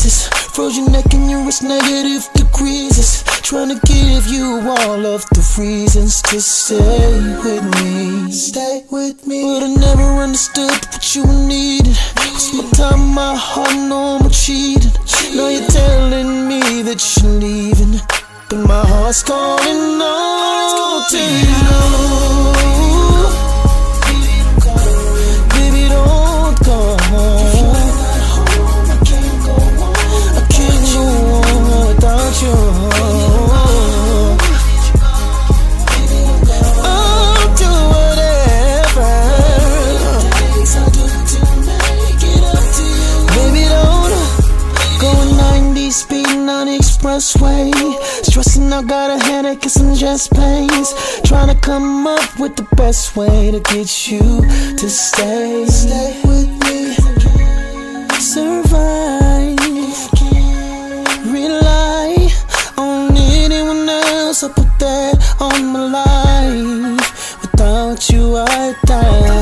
freezes. Froze your neck and your wrist negative degrees. Trying to give you all of the reasons to stay with me. Stay with me. But I never understood what you needed. It's my time, my heart, no more cheating. Now you're telling me that you're leaving, but my heart's calling out to you. Baby, don't go home. I can't go on without you. I'll do whatever. Baby, don't go 90 speeding on the expressway. Stressing out, got a headache and some chest pains. Trying to come up with the best way to get you to stay. Stay with me. Survive. Rely on anyone else. I put that on my life. Without you I die.